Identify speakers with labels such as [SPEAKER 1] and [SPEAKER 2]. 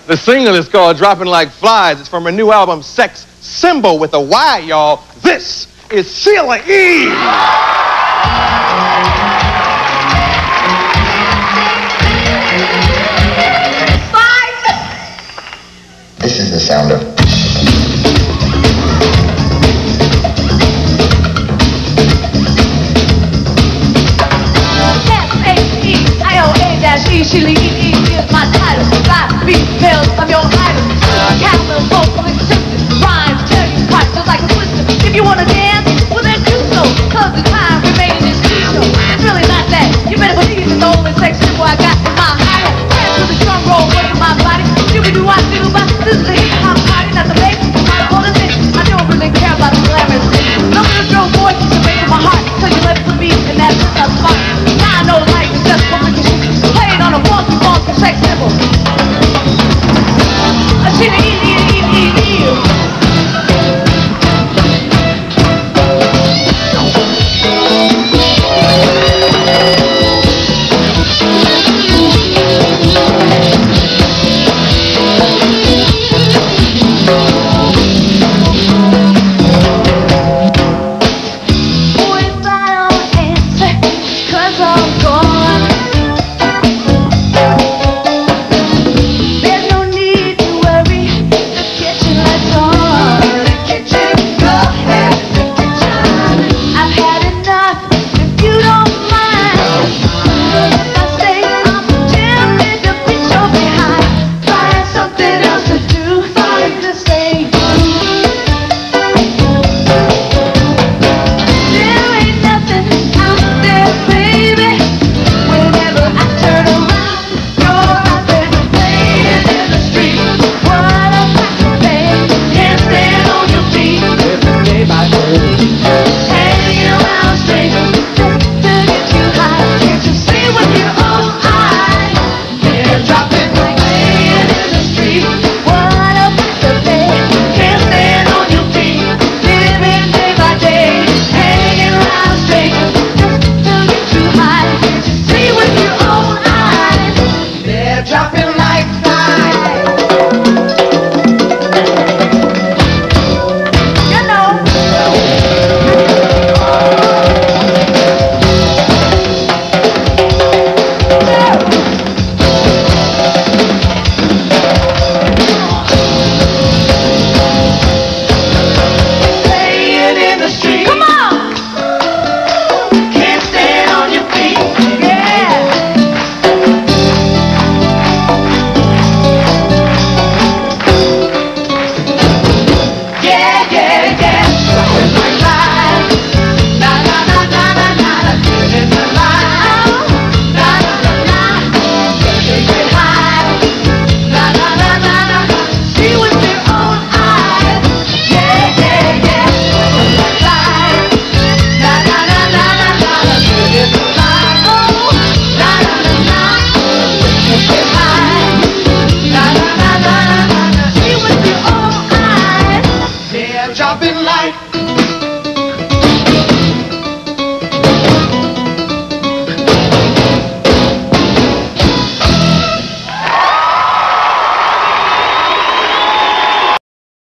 [SPEAKER 1] The single is called Droppin' Like Flies. It's from her new album, Sex Symbol with a Y, y'all. This is Sheila E.
[SPEAKER 2] This is the sound of...
[SPEAKER 3] S-H-E-I-O-A-E, Sheila E is my title. 5 beat pills, I'm your idol. Capital, vocal, existence, rhymes, tell you twice, just like a blister. If you wanna dance, well then do so, cause the time remaining is crucial. It's really not that, you better believe it's the only sex symbol I got in my hat. Dance with a strong roll, working my body. Do-be-do, I do.